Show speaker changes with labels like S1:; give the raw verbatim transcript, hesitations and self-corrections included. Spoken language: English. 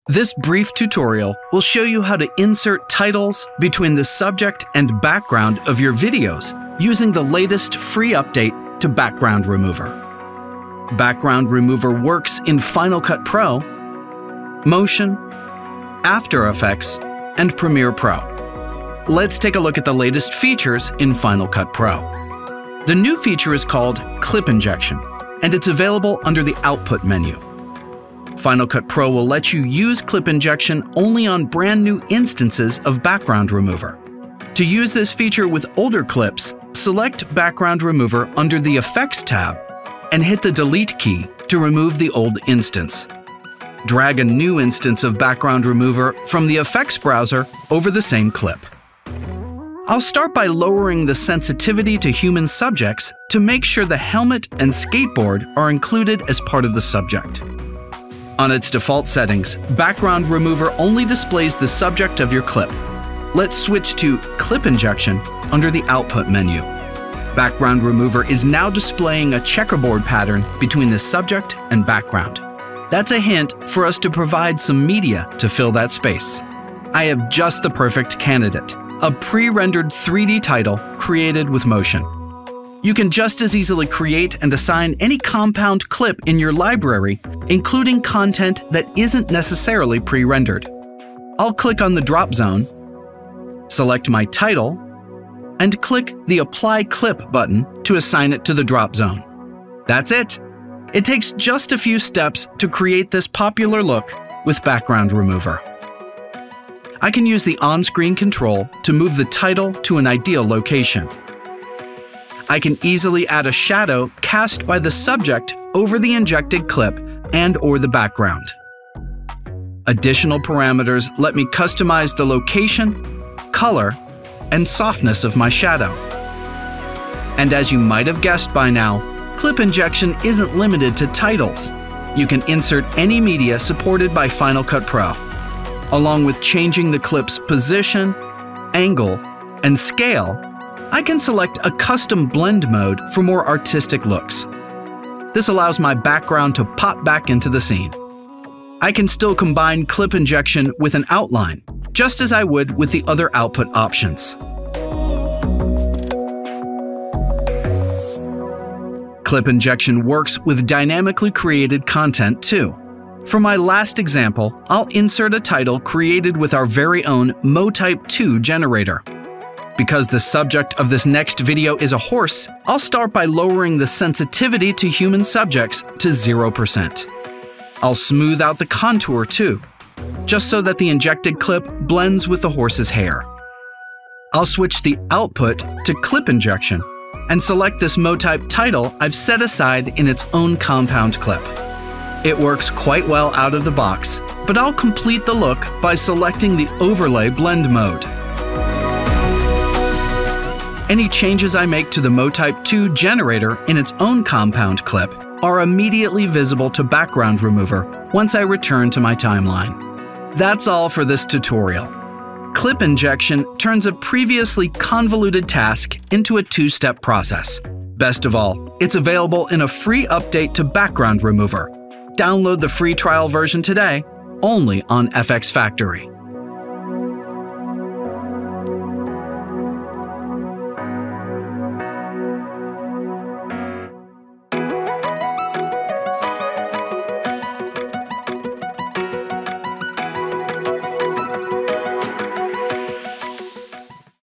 S1: This brief tutorial will show you how to insert titles between the subject and background of your videos using the latest free update to Background Remover. Background Remover works in Final Cut Pro, Motion, After Effects, and Premiere Pro. Let's take a look at the latest features in Final Cut Pro. The new feature is called Clip Injection, and it's available under the Output menu. Final Cut Pro will let you use Clip Injection only on brand new instances of Background Remover. To use this feature with older clips, select Background Remover under the Effects tab and hit the Delete key to remove the old instance. Drag a new instance of Background Remover from the Effects browser over the same clip. I'll start by lowering the sensitivity to human subjects to make sure the helmet and skateboard are included as part of the subject. On its default settings, Background Remover only displays the subject of your clip. Let's switch to Clip Injection under the Output menu. Background Remover is now displaying a checkerboard pattern between the subject and background. That's a hint for us to provide some media to fill that space. I have just the perfect candidate, a pre-rendered three D title created with Motion. You can just as easily create and assign any compound clip in your library, including content that isn't necessarily pre-rendered. I'll click on the drop zone, select my title, and click the Apply Clip button to assign it to the drop zone. That's it! It takes just a few steps to create this popular look with Background Remover. I can use the on-screen control to move the title to an ideal location. I can easily add a shadow cast by the subject over the injected clip and or the background. Additional parameters let me customize the location, color, and softness of my shadow. And as you might have guessed by now, Clip Injection isn't limited to titles. You can insert any media supported by Final Cut Pro, along with changing the clip's position, angle, and scale. I can select a custom blend mode for more artistic looks. This allows my background to pop back into the scene. I can still combine Clip Injection with an outline, just as I would with the other output options. Clip Injection works with dynamically created content too. For my last example, I'll insert a title created with our very own Motype two generator. Because the subject of this next video is a horse, I'll start by lowering the sensitivity to human subjects to zero percent. I'll smooth out the contour too, just so that the injected clip blends with the horse's hair. I'll switch the output to Clip Injection and select this Motype title I've set aside in its own compound clip. It works quite well out of the box, but I'll complete the look by selecting the Overlay Blend mode. Any changes I make to the Motype two generator in its own compound clip are immediately visible to Background Remover once I return to my timeline. That's all for this tutorial. Clip Injection turns a previously convoluted task into a two-step process. Best of all, it's available in a free update to Background Remover. Download the free trial version today, only on F X Factory.